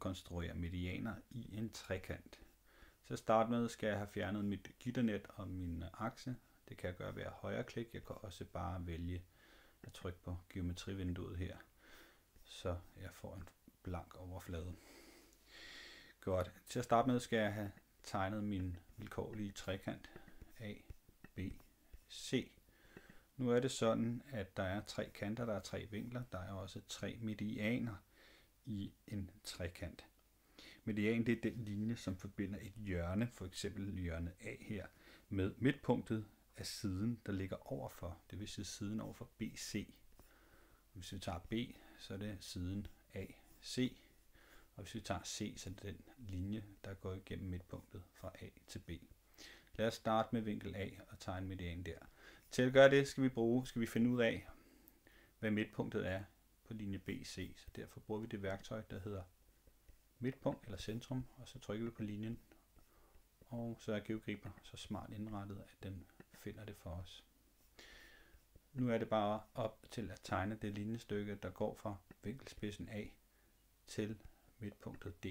konstruere medianer i en trekant. Til at starte med skal jeg have fjernet mit gitternet og min akse. Det kan jeg gøre ved at højreklikke. Jeg kan også bare vælge at trykke på geometrivinduet her, så jeg får en blank overflade. Godt. Til at starte med skal jeg have tegnet min vilkårlige trekant A, B, C. Nu er det sådan, at der er 3 kanter, der er 3 vinkler, der er også 3 medianer i en trekant. Median, det er den linje, som forbinder et hjørne, for eksempel hjørnet A her, med midtpunktet af siden, der ligger overfor, det vil sige siden overfor BC. Hvis vi tager B, så er det siden AC, og hvis vi tager C, så er det den linje, der går igennem midtpunktet fra A til B. Lad os starte med vinkel A og tegne median der. Til at gøre det skal vi finde ud af, hvad midtpunktet er på linje BC. Så derfor bruger vi det værktøj, der hedder midtpunkt eller centrum, og så trykker vi på linjen, og så er GeoGriper så smart indrettet, at den finder det for os. Nu er det bare op til at tegne det linjestykke, der går fra vinkelspidsen A til midtpunktet D,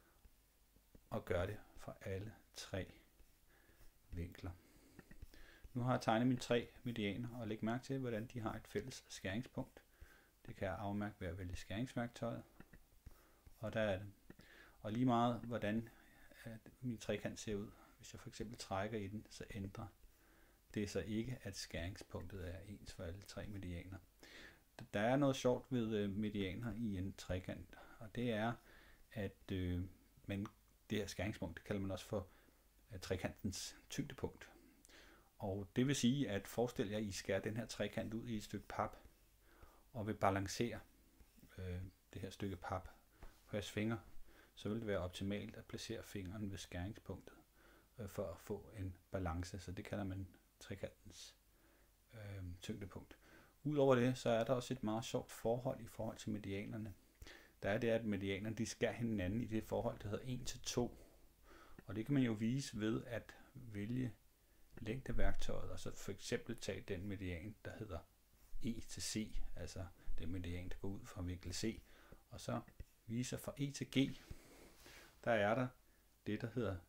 og gøre det for alle 3 vinkler. Nu har jeg tegnet mine 3 medianer, og læg mærke til, hvordan de har et fælles skæringspunkt. Det kan jeg afmærke ved at vælge skæringsværktøjet, og der er det. Og lige meget, hvordan min trekant ser ud, hvis jeg for eksempel trækker i den, så ændrer det så ikke, at skæringspunktet er ens for alle 3 medianer. Der er noget sjovt ved medianer i en trekant, og det er, at det her skæringspunkt, det kalder man også for trekantens tyngdepunkt. Og det vil sige, at forestil jer, at I skærer den her trekant ud i et stykke pap, og vil balancere det her stykke pap på jeres fingre, så vil det være optimalt at placere fingeren ved skæringspunktet for at få en balance, så det kalder man trekantens tyngdepunkt. Udover det, så er der også et meget sjovt forhold til medianerne. Der er det, at medianerne de skærer hinanden i det forhold, der hedder 1 til 2. Og det kan man jo vise ved at vælge længdeværktøjet, og så for eksempel tage den median, der hedder E til C, altså den median, der går ud fra vinkel C, og så viser fra E til G, der er der det, der hedder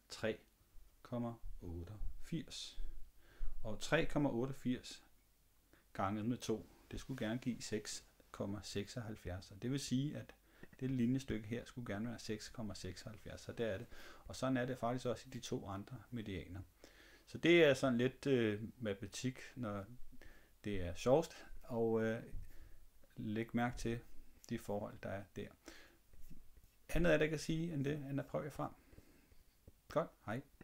3,88. Og 3,88 ganget med 2, det skulle gerne give 6,76. Og det vil sige, at det linjestykke her skulle gerne være 6,76, så det er det. Og sådan er det faktisk også i de 2 andre medianer. Så det er sådan lidt matematik, når det er sjovest, og læg mærke til de forhold, der er der. Andet er det, jeg kan sige, end at prøve jer frem. Godt, hej.